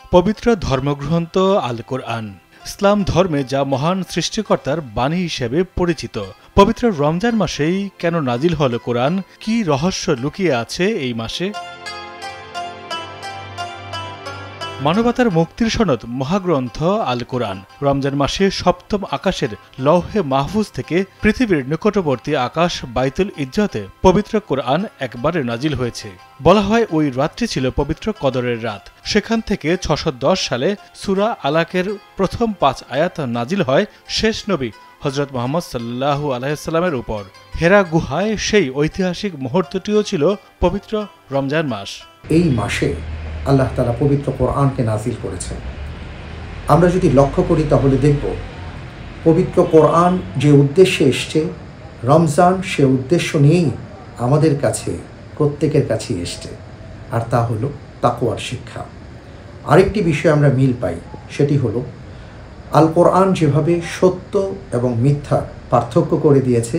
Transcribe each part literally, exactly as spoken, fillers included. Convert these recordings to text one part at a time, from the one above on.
পবিত্র ধর্মগ্রন্থ আল কোরআন ইসলাম ধর্মে যা মহান সৃষ্টিকর্তার বাণী হিসেবে পরিচিত। পবিত্র রমজান মাসেই কেন নাজিল হল কোরআন? কি রহস্য লুকিয়ে আছে এই মাসে? মানবতার মুক্তির সনদ মহাগ্রন্থ আল কোরআন রমজান মাসে সপ্তম আকাশের লৌহে মাহফুজ থেকে পৃথিবীর নিকটবর্তী আকাশ বাইতুল ইজ্জতে পবিত্র কোরআন একবারে নাজিল হয়েছে। বলা হয় ওই রাতটি ছিল পবিত্র কদরের রাত। সেখান থেকে ছশো দশ সালে সূরা আলাকের প্রথম পাঁচ আয়াত নাজিল হয় শেষ নবী হযরত মুহাম্মদ সাল্লাল্লাহু আলাইহি ওয়াসাল্লামের উপর। হেরা গুহায় সেই ঐতিহাসিক মুহূর্তটিও ছিল পবিত্র রমজান মাস। এই মাসে আল্লাহ তাআলা পবিত্র কোরআনকে নাজিল করেছেন। আমরা যদি লক্ষ্য করি তাহলে দেখব পবিত্র কোরআন যে উদ্দেশ্যে এসছে, রমজান সে উদ্দেশ্য নিয়েই আমাদের কাছে প্রত্যেকের কাছেই এসছে, আর তা হলো তাকওয়ার শিক্ষা। আরেকটি বিষয় আমরা মিল পাই, সেটি হলো আল কোরআন যেভাবে সত্য এবং মিথ্যার পার্থক্য করে দিয়েছে,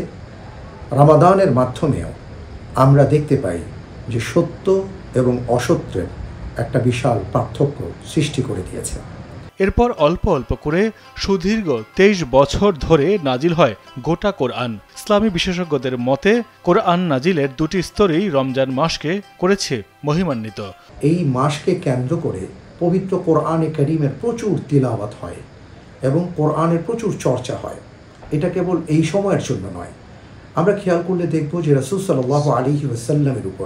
রমাদানের মাধ্যমেও আমরা দেখতে পাই যে সত্য এবং অসত্যের একটা বিশাল পার্থক্য সৃষ্টি করে দিয়েছে। এরপর অল্প অল্প করে সুদীর্ঘ তেইশ বছর ধরে নাজিল হয় গোটা কোরআন। ইসলামী বিশেষজ্ঞদের মতে কোরআন নাজিলের দুটি স্তরেই রমজান মাসকে করেছে মহিমান্বিত। এই মাসকে কেন্দ্র করে পবিত্র কোরআনে কারীমের প্রচুর তিলাওয়াত হয় এবং কোরআনের প্রচুর চর্চা হয়। এটা কেবল এই সময়ের জন্য নয়। আমরা খেয়াল করলে দেখব যে রাসূল সাল্লাল্লাহু আলাইহি ওয়াসাল্লামের উপর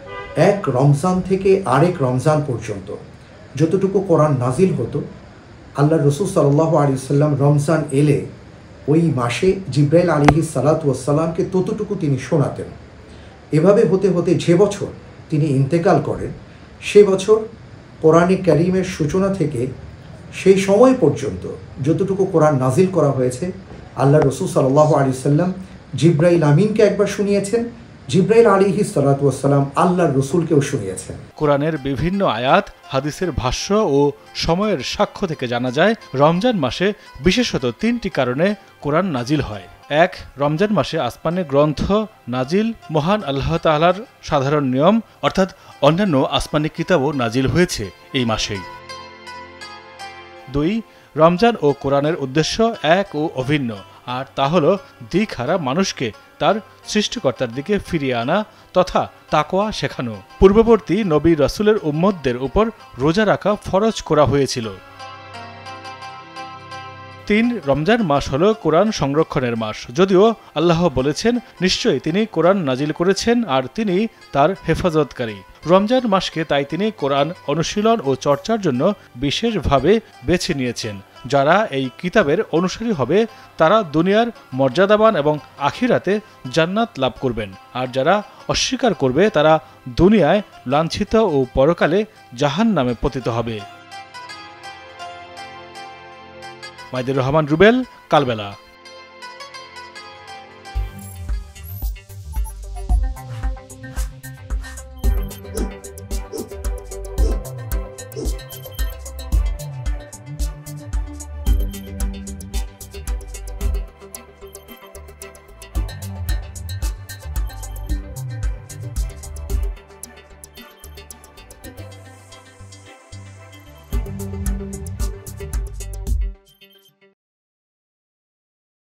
এক রমজান থেকে আরেক রমজান পর্যন্ত যতটুকু কোরআন নাজিল হতো, আল্লাহ রসুল সাল্লাল্লাহু আলাইহি ওয়াসাল্লাম রমজান এলে ওই মাসে জিবরাইল আলাইহিস সালাতু ওয়াসসালামকে ততটুকু তিনি শোনাতেন। এভাবে হতে হতে যে বছর তিনি ইন্তেকাল করেন, সে বছর কোরআনে কারীমের সূচনা থেকে সেই সময় পর্যন্ত যতটুকু কোরআন নাজিল করা হয়েছে, আল্লাহ রসুল সাল্লাল্লাহু আলাইহি ওয়াসাল্লাম জিবরাইল আমিনকে একবার শুনিয়েছেন, জিবরাইল আলাইহিস সালাতু ওয়াসসালাম আল্লাহর রাসূলকেও শুনিয়েছেন। কোরআনের বিভিন্ন আয়াত, হাদিসের ভাষ্য ও সময়ের সাক্ষ্য থেকে জানা যায় রমজান মাসে বিশেষত তিনটি কারণে কোরআন নাজিল হয়। এক, রমজান মাসে আসমানে গ্রন্থ নাজিল মহান আল্লাহ তাআলার সাধারণ নিয়ম, অর্থাৎ অন্যান্য আসমানি কিতাবও নাজিল হয়েছে এই মাসেই। দুই, রমজান ও কোরআনের উদ্দেশ্য এক ও অভিন্ন, আর তা হল দিকহারা মানুষকে তার সৃষ্টিকর্তার দিকে ফিরিয়ে আনা তথা তাকওয়া শেখানো। পূর্ববর্তী নবী রাসূলের উম্মতদের উপর রোজা রাখা ফরজ করা হয়েছিল। তিন, রমজান মাস হল কোরআন সংরক্ষণের মাস। যদিও আল্লাহ বলেছেন নিশ্চয়ই তিনি কোরআন নাজিল করেছেন আর তিনি তার হেফাজতকারী। রমজান মাসকে তাই তিনি কোরআন অনুশীলন ও চর্চার জন্য বিশেষভাবে বেছে নিয়েছেন। যারা এই কিতাবের অনুসারী হবে তারা দুনিয়ার মর্যাদাবান এবং আখিরাতে জান্নাত লাভ করবেন, আর যারা অস্বীকার করবে তারা দুনিয়ায় লাঞ্ছিত ও পরকালে জাহান্নামে পতিত হবে। মাইদুর রহমান রুবেল, কালবেলা।